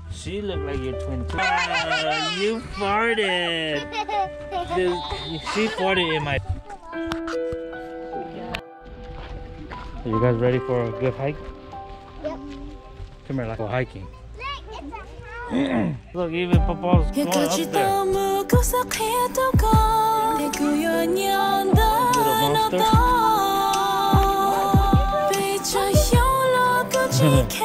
She looked like your twin too. You farted. She farted in my. Are you guys ready for a good hike? Yep. Come here, like go hiking. Look, even Papa's going up there. Little monster.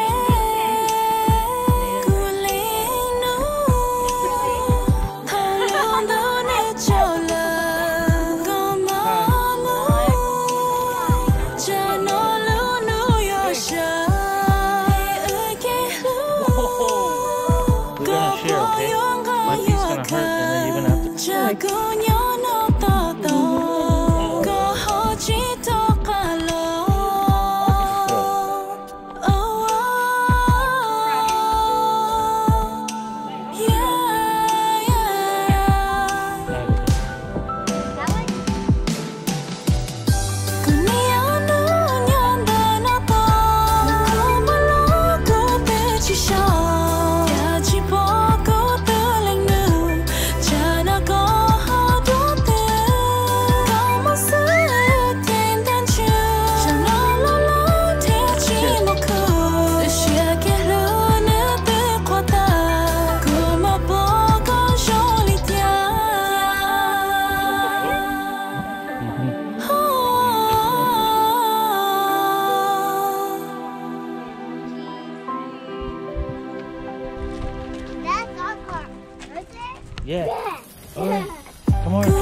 Yeah. All right. Come on.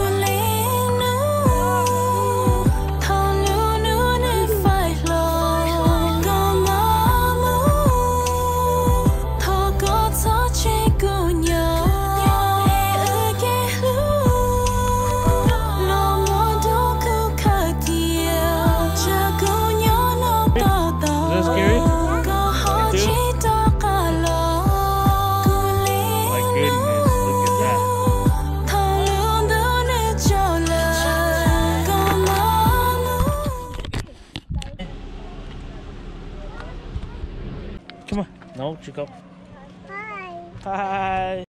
Come on. No, you go. Hi. Hi.